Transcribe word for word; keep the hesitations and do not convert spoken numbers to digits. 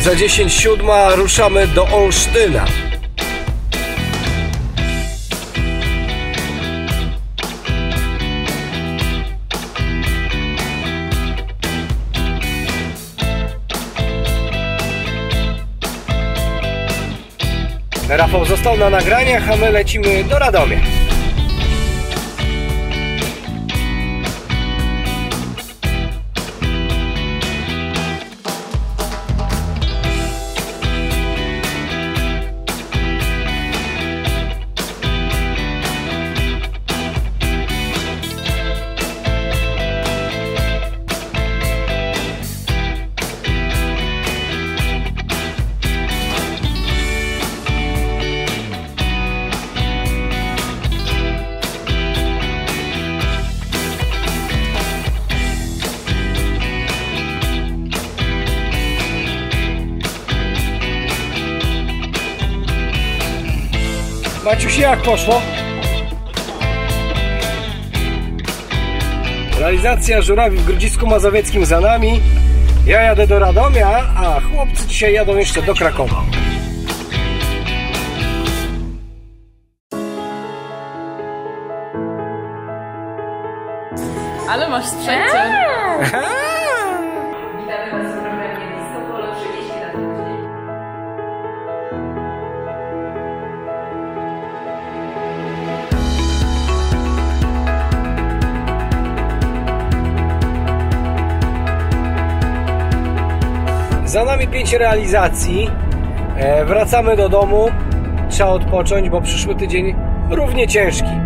Za dziesięć siódma ruszamy do Olsztyna. Rafał został na nagraniach, a my lecimy do Radomia. Maciuś, jak poszło? Realizacja żurawi w Grodzisku Mazowieckim za nami. Ja jadę do Radomia, a chłopcy dzisiaj jadą jeszcze do Krakowa. Ale masz sprzęcie. Witamy Was w programie Disco Polo trzydzieści lat później. Za nami pięć realizacji. E, wracamy do domu. Trzeba odpocząć, bo przyszły tydzień równie ciężki.